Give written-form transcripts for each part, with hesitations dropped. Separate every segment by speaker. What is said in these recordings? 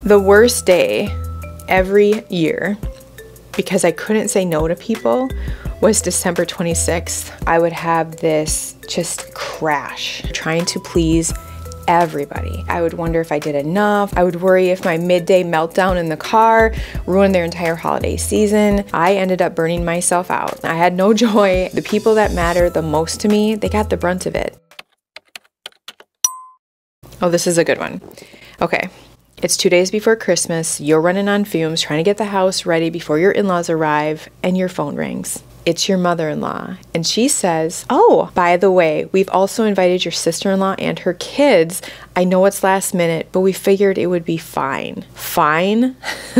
Speaker 1: The worst day every year, because I couldn't say no to people, was December 26th. I would have this just crash, trying to please everybody. I would wonder if I did enough. I would worry if my midday meltdown in the car ruined their entire holiday season. I ended up burning myself out. I had no joy. The people that matter the most to me, they got the brunt of it. Oh, this is a good one. Okay. It's 2 days before Christmas, you're running on fumes, trying to get the house ready before your in-laws arrive, and your phone rings. It's your mother-in-law, and she says, "Oh, by the way, we've also invited your sister-in-law and her kids. I know it's last minute, but we figured it would be fine." Fine?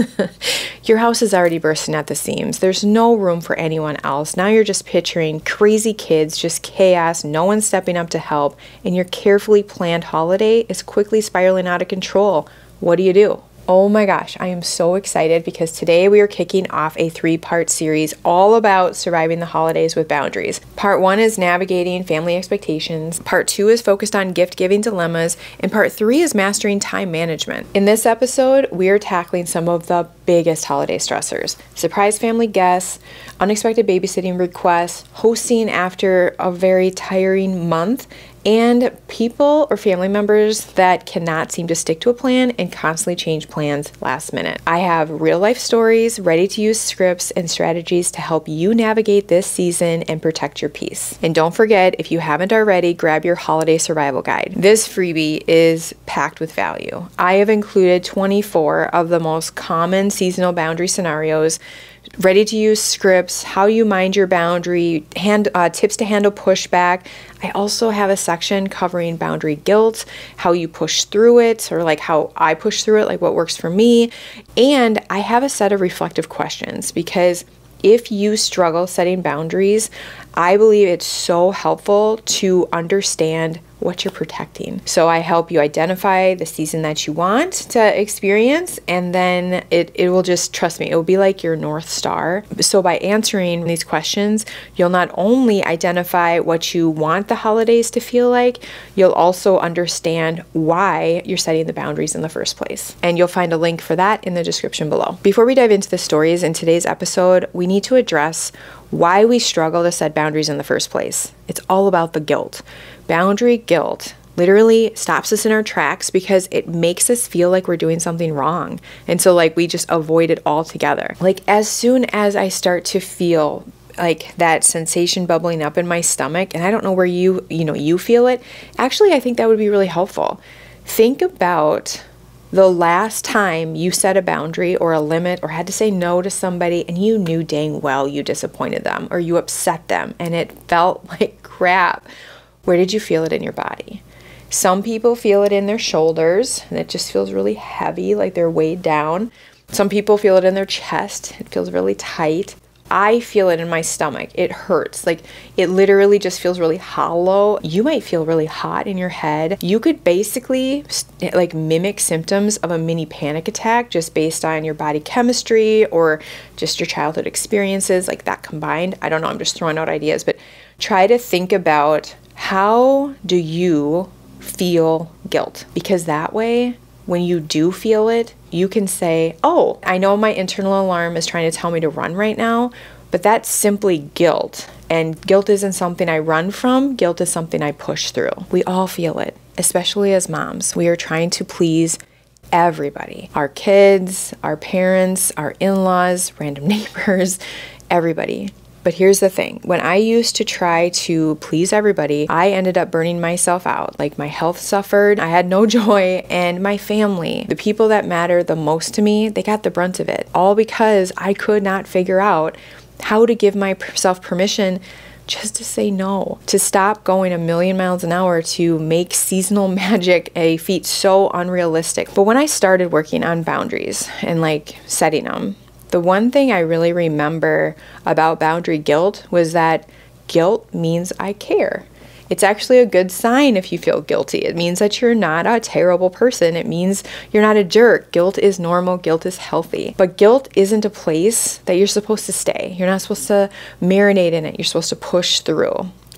Speaker 1: Your house is already bursting at the seams. There's no room for anyone else. Now you're just picturing crazy kids, just chaos, no one stepping up to help, and your carefully planned holiday is quickly spiraling out of control. What do you do? Oh my gosh, I am so excited because today we are kicking off a 3-part series all about surviving the holidays with boundaries. Part 1 is navigating family expectations. Part 2 is focused on gift-giving dilemmas. And Part 3 is mastering time management. In this episode, we are tackling some of the biggest holiday stressors: surprise family guests, unexpected babysitting requests, hosting after a very tiring month, and people or family members that cannot seem to stick to a plan and constantly change plans last minute. I have real life stories, ready to use scripts and strategies to help you navigate this season and protect your peace. And don't forget, if you haven't already, grab your holiday survival guide. This freebie is packed with value. I have included 24 of the most common seasonal boundary scenarios, ready to use scripts, how you mind your boundary, tips to handle pushback. I also have a section covering boundary guilt, how you push through it, or like how I push through it, like what works for me. And I have a set of reflective questions because if you struggle setting boundaries, I believe it's so helpful to understand what you're protecting. So I help you identify the season that you want to experience, and then it will just, trust me, it will be like your North Star. So by answering these questions, you'll not only identify what you want the holidays to feel like, you'll also understand why you're setting the boundaries in the first place. And you'll find a link for that in the description below. Before we dive into the stories in today's episode, we need to address why we struggle to set boundaries in the first place. It's all about the guilt. Boundary guilt literally stops us in our tracks because it makes us feel like we're doing something wrong. And so like we just avoid it altogether. Like as soon as I start to feel like that sensation bubbling up in my stomach, and I don't know where you feel it, actually I think that would be really helpful. Think about the last time you set a boundary or a limit or had to say no to somebody and you knew dang well you disappointed them or you upset them and it felt like crap. Where did you feel it in your body? Some people feel it in their shoulders and it just feels really heavy, like they're weighed down. Some people feel it in their chest. It feels really tight. I feel it in my stomach. It hurts. Like it literally just feels really hollow. You might feel really hot in your head. You could basically like mimic symptoms of a mini panic attack just based on your body chemistry or just your childhood experiences, like that combined. I don't know, I'm just throwing out ideas, but try to think about how do you feel guilt? Because that way, when you do feel it, you can say, oh, I know my internal alarm is trying to tell me to run right now, but that's simply guilt. And guilt isn't something I run from. Guilt is something I push through. We all feel it, especially as moms. We are trying to please everybody, our kids, our parents, our in-laws, random neighbors, everybody. But here's the thing, when I used to try to please everybody, I ended up burning myself out. Like my health suffered, I had no joy, and my family, the people that matter the most to me, they got the brunt of it. All because I could not figure out how to give myself permission just to say no, to stop going a million miles an hour, to make seasonal magic a feat so unrealistic. But when I started working on boundaries and like setting them, the one thing I really remember about boundary guilt was that guilt means I care. It's actually a good sign if you feel guilty. It means that you're not a terrible person. It means you're not a jerk. Guilt is normal. Guilt is healthy. But guilt isn't a place that you're supposed to stay. You're not supposed to marinate in it. You're supposed to push through.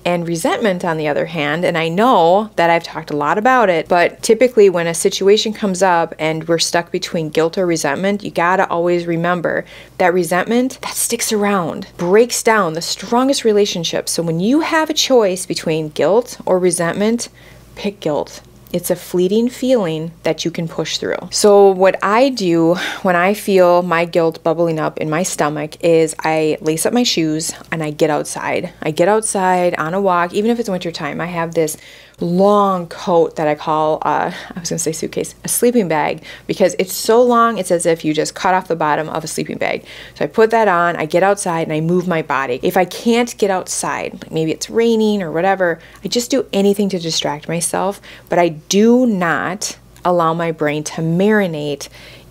Speaker 1: And resentment, on the other hand, and I know that I've talked a lot about it, but typically when a situation comes up and we're stuck between guilt or resentment, you gotta always remember that resentment, that sticks around, breaks down the strongest relationships. So when you have a choice between guilt or resentment, pick guilt. It's a fleeting feeling that you can push through. So what I do when I feel my guilt bubbling up in my stomach is I lace up my shoes and I get outside. I get outside on a walk, even if it's wintertime. I have this long coat that I call, I was gonna say suitcase, a sleeping bag, because it's so long, it's as if you just cut off the bottom of a sleeping bag. So I put that on, I get outside and I move my body. If I can't get outside, like maybe it's raining or whatever, I just do anything to distract myself, but I do not allow my brain to marinate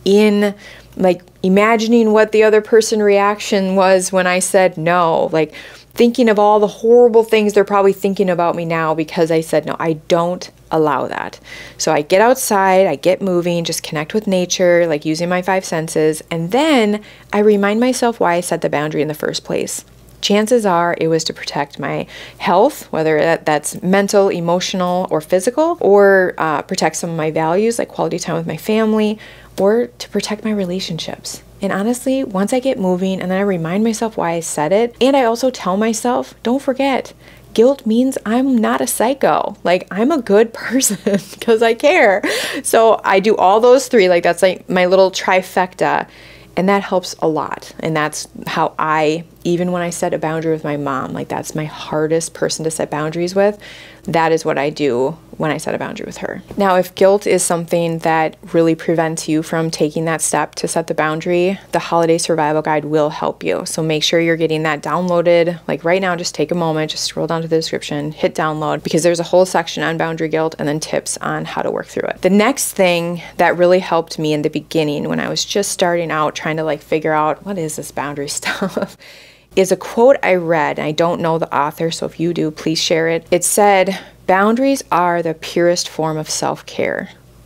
Speaker 1: in like imagining what the other person reaction was when I said no, like thinking of all the horrible things they're probably thinking about me now because I said no. I don't allow that. So I get outside, I get moving, just connect with nature, like using my 5 senses, and then I remind myself why I set the boundary in the first place. Chances are it was to protect my health, whether that's mental, emotional, or physical, or protect some of my values like quality time with my family, or to protect my relationships. And honestly, once I get moving and then I remind myself why I said it, and I also tell myself, don't forget, guilt means I'm not a psycho. Like, I'm a good person because I care. So I do all those 3, like that's like my little trifecta. And that helps a lot. And that's how I, even when I set a boundary with my mom, like that's my hardest person to set boundaries with. That is what I do when I set a boundary with her. Now, if guilt is something that really prevents you from taking that step to set the boundary, the Holiday Survival Guide will help you. So make sure you're getting that downloaded. Like right now, just take a moment, just scroll down to the description, hit download, because there's a whole section on boundary guilt and then tips on how to work through it. The next thing that really helped me in the beginning when I was just starting out trying to like figure out what is this boundary stuff is a quote I read. I don't know the author, so if you do, please share it. It said, "Boundaries are the purest form of self-care."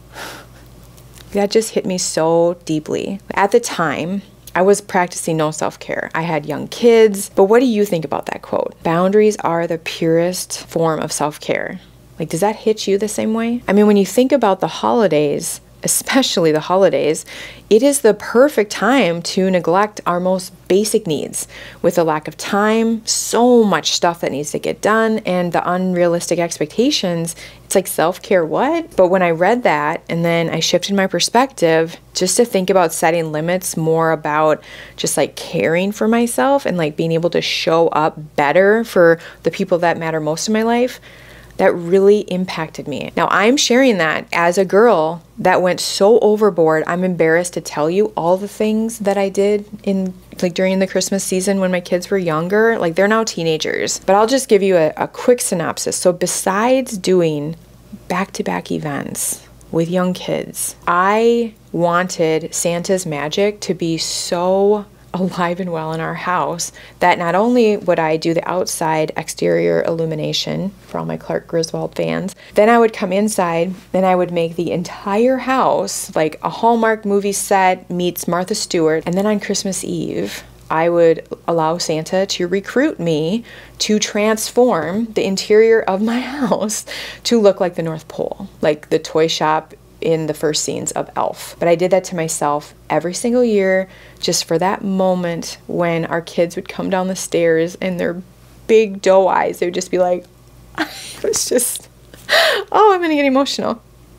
Speaker 1: That just hit me so deeply. At the time, I was practicing no self-care. I had young kids, but what do you think about that quote? Boundaries are the purest form of self-care. Like, does that hit you the same way? I mean, when you think about the holidays, especially the holidays, it is the perfect time to neglect our most basic needs. With the lack of time, so much stuff that needs to get done, and the unrealistic expectations, it's like self-care, what? But when I read that, and then I shifted my perspective just to think about setting limits, more about just like caring for myself and like being able to show up better for the people that matter most in my life, that really impacted me. Now, I'm sharing that as a girl that went so overboard. I'm embarrassed to tell you all the things that I did in like during the Christmas season when my kids were younger. Like, they're now teenagers, but I'll just give you a quick synopsis. So besides doing back-to-back events with young kids, I wanted Santa's magic to be so alive and well in our house that not only would I do the outside exterior illumination for all my Clark Griswold fans, then I would come inside and I would make the entire house like a Hallmark movie set meets Martha Stewart. And then on Christmas Eve, I would allow Santa to recruit me to transform the interior of my house to look like the North Pole, like the toy shop in the first scenes of Elf. But I did that to myself every single year, just for that moment when our kids would come down the stairs and their big doe eyes, they would just be like, it was just, oh, I'm gonna get emotional.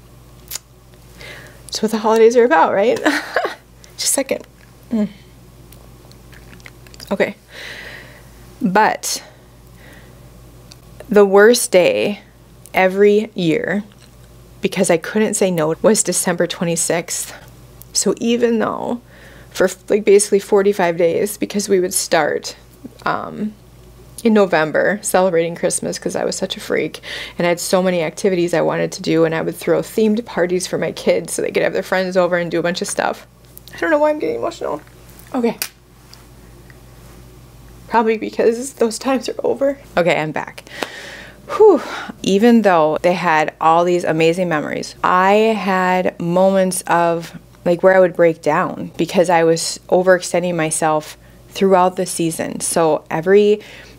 Speaker 1: That's what the holidays are about, right? Just a second. Okay. But the worst day every year, because I couldn't say no, was December 26th. So even though for like basically 45 days, because we would start in November celebrating Christmas because I was such a freak and I had so many activities I wanted to do, and I would throw themed parties for my kids so they could have their friends over and do a bunch of stuff. I don't know why I'm getting emotional. Okay. Probably because those times are over. Okay, I'm back. Whew. Even though they had all these amazing memories, I had moments of like where I would break down because I was overextending myself throughout the season. So every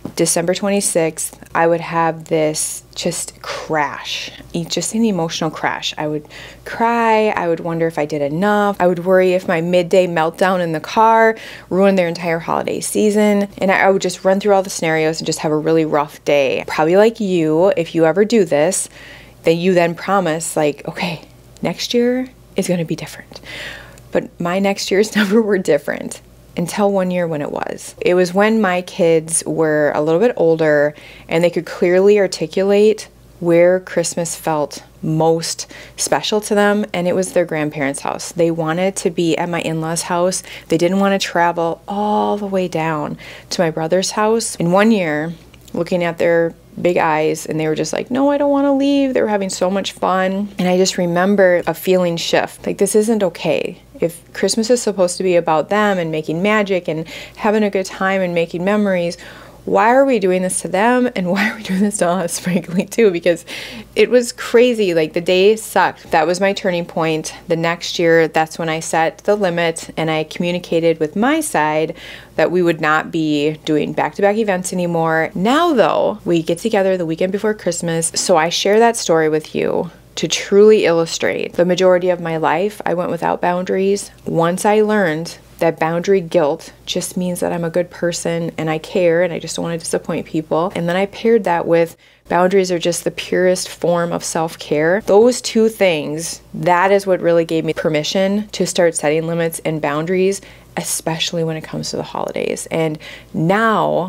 Speaker 1: December 26th, I would have this just crash, just an emotional crash. I would cry. I would wonder if I did enough. I would worry if my midday meltdown in the car ruined their entire holiday season. And I would just run through all the scenarios and just have a really rough day. Probably like you, if you ever do this, that you then promise like, okay, next year is going to be different. But my next years never were different. Until one year when it was. It was when my kids were a little bit older and they could clearly articulate where Christmas felt most special to them, and it was their grandparents' house. They wanted to be at my in-laws' house. They didn't want to travel all the way down to my brother's house. In one year, looking at their big eyes, and they were just like, no, I don't want to leave. They were having so much fun. And I just remember a feeling shift. Like, this isn't okay. If Christmas is supposed to be about them and making magic and having a good time and making memories, why are we doing this to them? And why are we doing this to us, frankly, too? Because it was crazy. Like, the day sucked. That was my turning point. The next year, that's when I set the limit and I communicated with my side that we would not be doing back-to-back events anymore. Now, though, we get together the weekend before Christmas. So I share that story with you to truly illustrate the majority of my life. I went without boundaries. Once I learned that boundary guilt just means that I'm a good person and I care and I just don't want to disappoint people. And then I paired that with boundaries are just the purest form of self-care. Those two things, that is what really gave me permission to start setting limits and boundaries, especially when it comes to the holidays. And now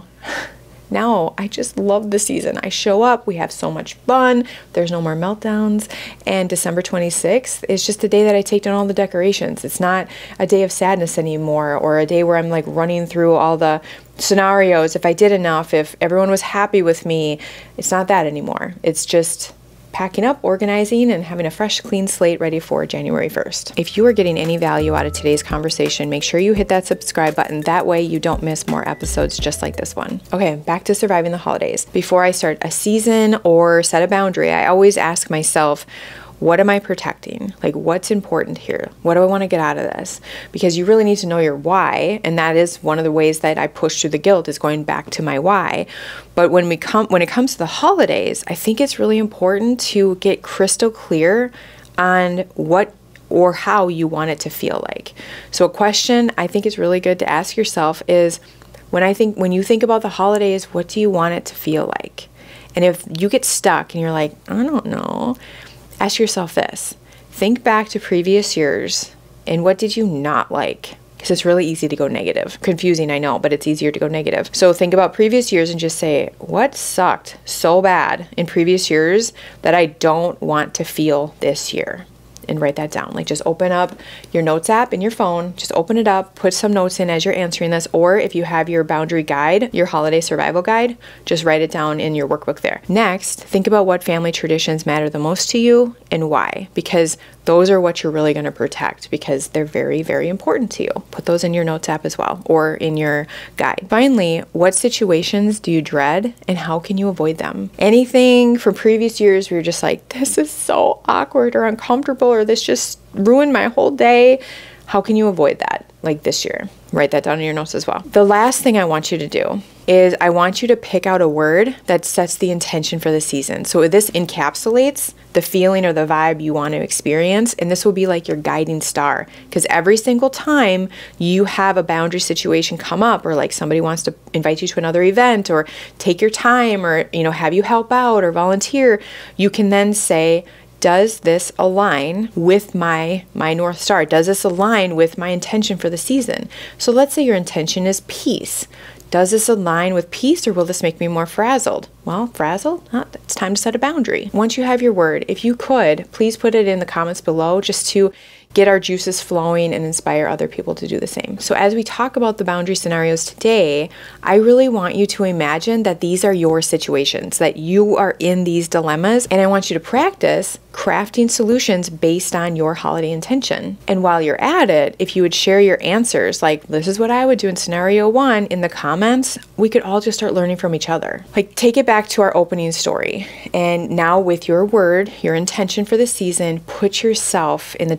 Speaker 1: I just love the season. I show up, we have so much fun, there's no more meltdowns, and December 26th is just a day that I take down all the decorations. It's not a day of sadness anymore, or a day where I'm like running through all the scenarios, if I did enough, if everyone was happy with me. It's not that anymore. It's just packing up, organizing, and having a fresh, clean slate ready for January 1st. If you are getting any value out of today's conversation, make sure you hit that subscribe button. That way you don't miss more episodes just like this one. Okay, back to surviving the holidays. Before I start a season or set a boundary, I always ask myself, what am I protecting? Like, what's important here? What do I want to get out of this? Because you really need to know your why, and that is one of the ways that I push through the guilt, is going back to my why. But when it comes to the holidays, I think it's really important to get crystal clear on what or how you want it to feel like. So a question I think is really good to ask yourself is, when you think about the holidays, what do you want it to feel like? And if you get stuck and you're like, I don't know, ask yourself this. Think back to previous years and what did you not like? Because it's really easy to go negative. Confusing, I know, but it's easier to go negative. So think about previous years and just say, what sucked so bad in previous years that I don't want to feel this year? And write that down. Like, just open up your notes app in your phone, just open it up, put some notes in as you're answering this, or if you have your boundary guide, your holiday survival guide, just write it down in your workbook there. Next, think about what family traditions matter the most to you and why, because those are what you're really going to protect, because they're very, very important to you. Put those in your notes app as well, or in your guide. Finally, what situations do you dread and how can you avoid them? Anything from previous years where you're just like, this is so awkward or uncomfortable, or this just ruined my whole day, how can you avoid that? Like this year. Write that down in your notes as well. The last thing I want you to do is I want you to pick out a word that sets the intention for the season. So this encapsulates the feeling or the vibe you want to experience, and this will be like your guiding star, because every single time you have a boundary situation come up, or like somebody wants to invite you to another event or take your time, or have you help out or volunteer, you can then say, does this align with my North Star? Does this align with my intention for the season? So let's say your intention is peace. Does this align with peace, or will this make me more frazzled? Well, frazzled? It's time to set a boundary. Once you have your word, if you could, please put it in the comments below, just to get our juices flowing and inspire other people to do the same. So as we talk about the boundary scenarios today, I really want you to imagine that these are your situations, that you are in these dilemmas, and I want you to practice crafting solutions based on your holiday intention. And while you're at it, if you would share your answers, like, this is what I would do in scenario 1 in the comments, we could all just start learning from each other. Like, take it back to our opening story. And now with your word, your intention for the season, put yourself in the daughter-in-law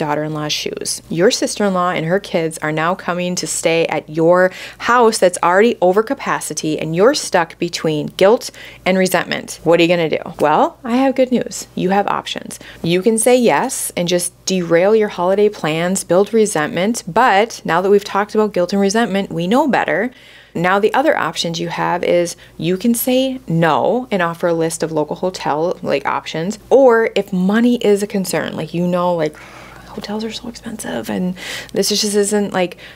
Speaker 1: sister-in-law's shoes. Your sister-in-law and her kids are now coming to stay at your house that's already over capacity, and you're stuck between guilt and resentment. What are you gonna do? Well, I have good news. You have options. You can say yes and just derail your holiday plans, build resentment, but now that we've talked about guilt and resentment, we know better. Now the other options you have is you can say no and offer a list of local hotel options, or if money is a concern, hotels are so expensive and this just isn't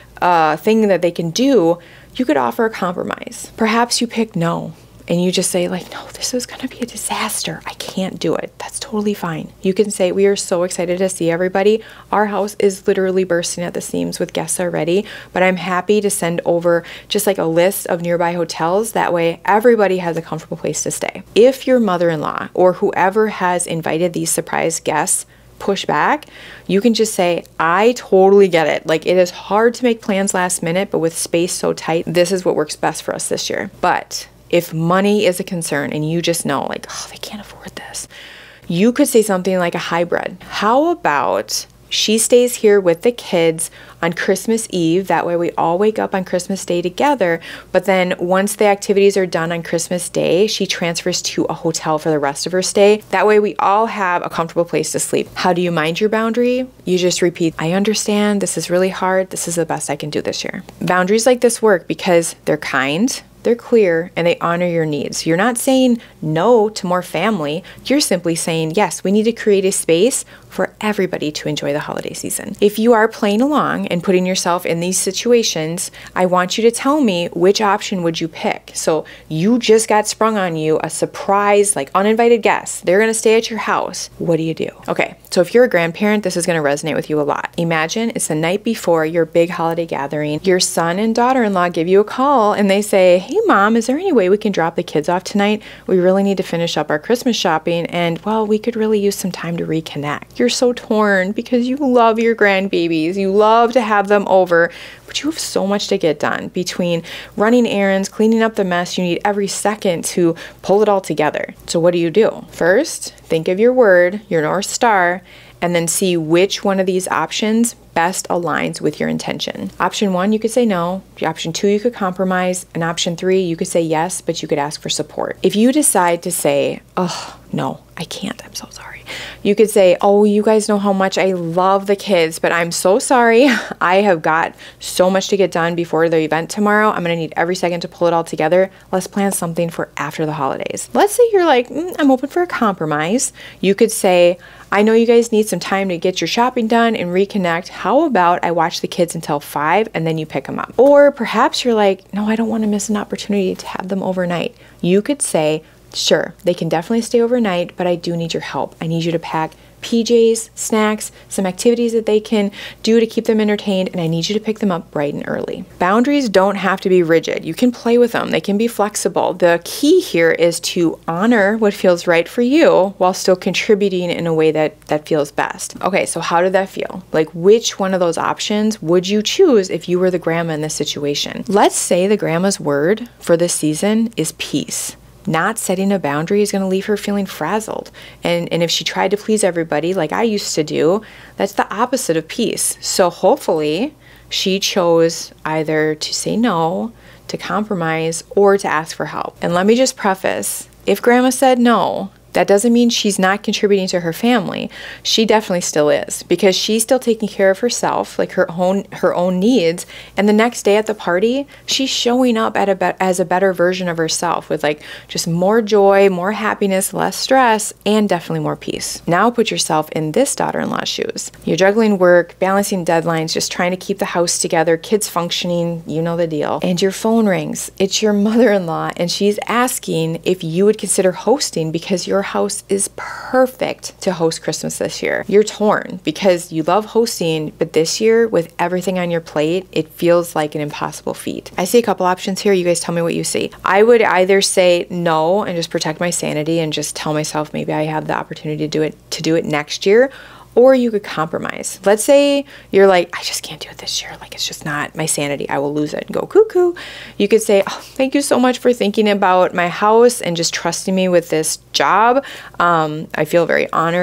Speaker 1: a thing that they can do, you could offer a compromise. Perhaps you pick no and you just say no, this is gonna be a disaster. I can't do it. That's totally fine. You can say, we are so excited to see everybody. Our house is literally bursting at the seams with guests already, but I'm happy to send over just a list of nearby hotels. That way everybody has a comfortable place to stay. If your mother-in-law or whoever has invited these surprise guests push back, you can just say, I totally get it. It is hard to make plans last minute, but with space so tight, this is what works best for us this year. But if money is a concern and you just know oh, they can't afford this, you could say something like a hybrid. How about she stays here with the kids on Christmas Eve? That way we all wake up on Christmas Day together. But then once the activities are done on Christmas Day, she transfers to a hotel for the rest of her stay. That way we all have a comfortable place to sleep. How do you mind your boundary? You just repeat, I understand, this is really hard. This is the best I can do this year. Boundaries like this work because they're kind, they're clear, and they honor your needs. You're not saying no to more family. You're simply saying, yes, we need to create a space for everybody to enjoy the holiday season. If you are playing along and putting yourself in these situations, I want you to tell me which option would you pick. So you just got sprung on you a surprise, uninvited guest. They're gonna stay at your house. What do you do? Okay, so if you're a grandparent, this is gonna resonate with you a lot. Imagine it's the night before your big holiday gathering. Your son and daughter-in-law give you a call and they say, hey mom, is there any way we can drop the kids off tonight? We really need to finish up our Christmas shopping and, well, we could really use some time to reconnect. You're so torn because you love your grandbabies. You love to have them over, but you have so much to get done between running errands, cleaning up the mess. You need every second to pull it all together. So what do? First, think of your word, your North Star, and then see which one of these options best aligns with your intention. Option 1, you could say no. Option 2, you could compromise. And option 3, you could say yes, but you could ask for support. If you decide to say, oh, no, I can't, I'm so sorry. You could say, oh, you guys know how much I love the kids, but I'm so sorry. I have got so much to get done before the event tomorrow. I'm gonna need every second to pull it all together. Let's plan something for after the holidays. Let's say you're I'm open for a compromise. You could say, I know you guys need some time to get your shopping done and reconnect. How about I watch the kids until 5 and then you pick them up? Or perhaps you're no, I don't want to miss an opportunity to have them overnight. You could say, sure, they can definitely stay overnight, but I do need your help. I need you to pack PJs, snacks, some activities that they can do to keep them entertained, and I need you to pick them up bright and early. Boundaries don't have to be rigid. You can play with them. They can be flexible. The key here is to honor what feels right for you while still contributing in a way that feels best. Okay, so how did that feel? Which one of those options would you choose if you were the grandma in this situation? Let's say the grandma's word for this season is peace. Not setting a boundary is going to leave her feeling frazzled. And if she tried to please everybody like I used to do, that's the opposite of peace. So hopefully she chose either to say no, to compromise, or to ask for help. And let me just preface, if grandma said no, that doesn't mean she's not contributing to her family. She definitely still is, because she's still taking care of herself, her own needs. And the next day at the party, she's showing up as a better version of herself with just more joy, more happiness, less stress, and definitely more peace. Now put yourself in this daughter-in-law's shoes. You're juggling work, balancing deadlines, just trying to keep the house together, kids functioning, you know the deal. And your phone rings. It's your mother-in-law, and she's asking if you would consider hosting because your house is perfect to host Christmas this year. You're torn because you love hosting, but this year with everything on your plate, it feels like an impossible feat. I see a couple options here. You guys tell me what you see. I would either say no and just protect my sanity and just tell myself maybe I have the opportunity to do it next year. Or you could compromise. Let's say you're I just can't do it this year. It's just not my sanity. I will lose it and go cuckoo. You could say, oh, thank you so much for thinking about my house and just trusting me with this job. I feel very honored.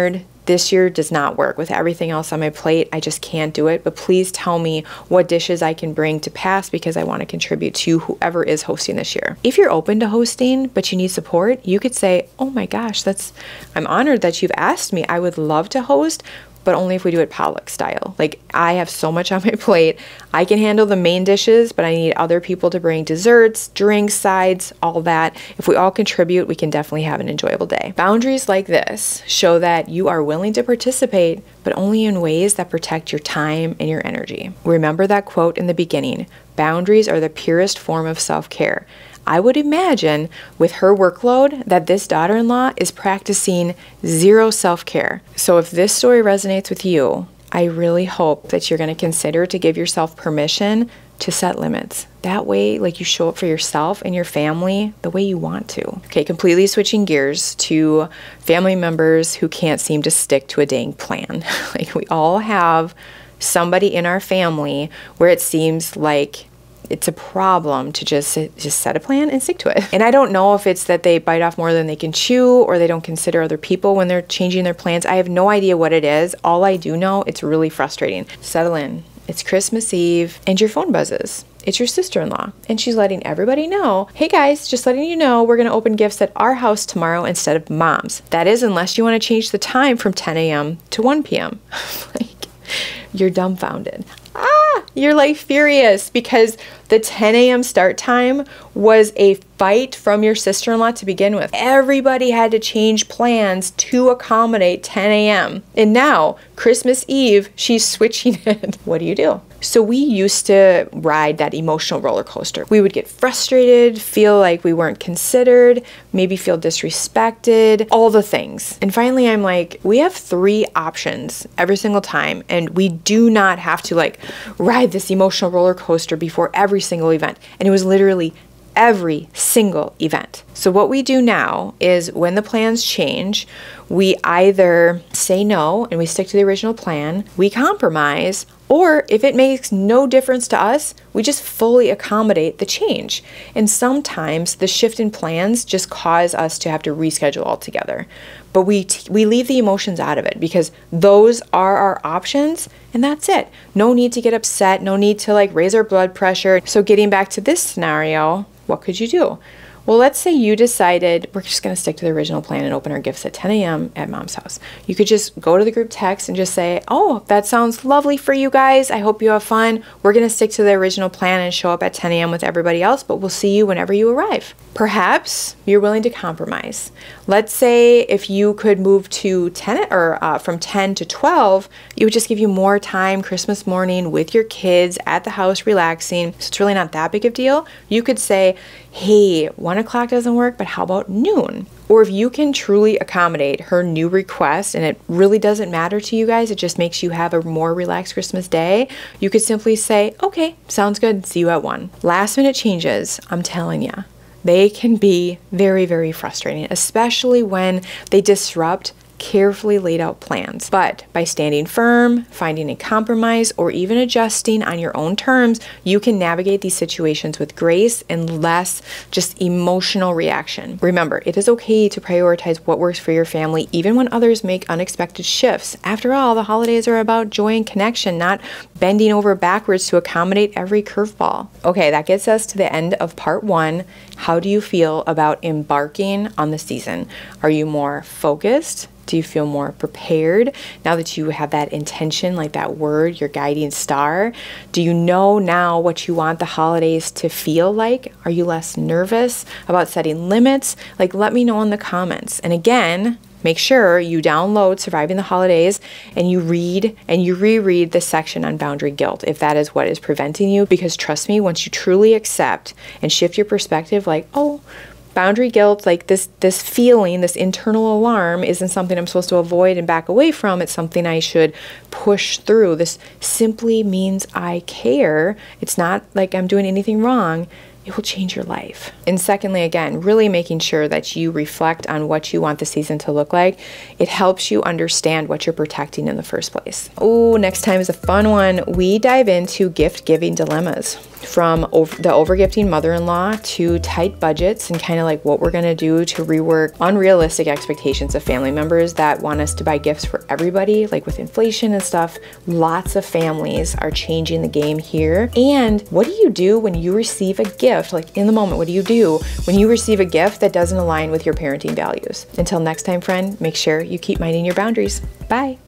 Speaker 1: this year does not work. With everything else on my plate, I just can't do it. But please tell me what dishes I can bring to pass because I want to contribute to whoever is hosting this year. If you're open to hosting, but you need support, you could say, oh my gosh, I'm honored that you've asked me. I would love to host, but only if we do it potluck style. Like, I have so much on my plate. I can handle the main dishes, but I need other people to bring desserts, drinks, sides, all that. If we all contribute, we can definitely have an enjoyable day. Boundaries like this show that you are willing to participate, but only in ways that protect your time and your energy. Remember that quote in the beginning, boundaries are the purest form of self-care. I would imagine with her workload that this daughter-in-law is practicing zero self-care. So if this story resonates with you, I really hope that you're going to consider to give yourself permission to set limits. That way, like, you show up for yourself and your family the way you want to. Okay, completely switching gears to family members who can't seem to stick to a dang plan. Like, we all have somebody in our family where it seems like it's a problem to just set a plan and stick to it. And I don't know if it's that they bite off more than they can chew or they don't consider other people when they're changing their plans. I have no idea what it is. All I do know, it's really frustrating. Settle in. It's Christmas Eve and your phone buzzes. It's your sister-in-law and she's letting everybody know, hey guys, just letting you know we're gonna open gifts at our house tomorrow instead of mom's. That is, unless you wanna change the time from 10 a.m. to 1 p.m. Like, you're dumbfounded. You're like furious because the 10 a.m. start time was a fight from your sister-in-law to begin with. Everybody had to change plans to accommodate 10 a.m. And now, Christmas Eve, she's switching it. What do you do? So we used to ride that emotional roller coaster. We would get frustrated, feel like we weren't considered, maybe feel disrespected, all the things. And finally, I'm like, we have 3 options every single time, and we do not have to like ride this emotional roller coaster before every single event. And it was literally every single event. So what we do now is when the plans change, we either say no and we stick to the original plan, we compromise, or if it makes no difference to us, we just fully accommodate the change. And sometimes the shift in plans just cause us to have to reschedule altogether. But we leave the emotions out of it because those are our options and that's it. No need to get upset, no need to like raise our blood pressure. So getting back to this scenario, what could you do? Well, let's say you decided we're just going to stick to the original plan and open our gifts at 10 a.m. at mom's house. You could just go to the group text and just say, oh, that sounds lovely for you guys. I hope you have fun. We're going to stick to the original plan and show up at 10 a.m. with everybody else, but we'll see you whenever you arrive. Perhaps you're willing to compromise. Let's say if you could move to 10 or from 10 to 12, it would just give you more time Christmas morning with your kids at the house relaxing. So it's really not that big of a deal. You could say, hey, 1 o'clock doesn't work, but how about noon? Or if you can truly accommodate her new request and it really doesn't matter to you guys, it just makes you have a more relaxed Christmas day, you could simply say, okay, sounds good, see you at 1. Last minute changes, I'm telling you, they can be very, very frustrating, especially when they disrupt carefully laid out plans. But by standing firm, finding a compromise, or even adjusting on your own terms, you can navigate these situations with grace and less just emotional reaction. Remember, it is okay to prioritize what works for your family, even when others make unexpected shifts. After all, the holidays are about joy and connection, not bending over backwards to accommodate every curveball. Okay, that gets us to the end of part 1. How do you feel about embarking on the season? Are you more focused? Do you feel more prepared now that you have that intention, like that word, your guiding star? Do you know now what you want the holidays to feel like? Are you less nervous about setting limits? Like, let me know in the comments. And again, make sure you download Surviving the Holidays and you read and you reread the section on boundary guilt if that is what is preventing you. Because trust me, once you truly accept and shift your perspective, like, oh, boundary guilt, like this feeling, this internal alarm isn't something I'm supposed to avoid and back away from. It's something I should push through. This simply means I care. It's not like I'm doing anything wrong. It will change your life. And secondly, again, really making sure that you reflect on what you want the season to look like. It helps you understand what you're protecting in the first place. Oh, next time is a fun one. We dive into gift-giving dilemmas. from the overgifting mother-in-law to tight budgets and kind of like what we're gonna do to rework unrealistic expectations of family members that want us to buy gifts for everybody, like with inflation and stuff. Lots of families are changing the game here. And what do you do when you receive a gift, like in the moment, what do you do when you receive a gift that doesn't align with your parenting values? Until next time, friend, make sure you keep minding your boundaries. Bye.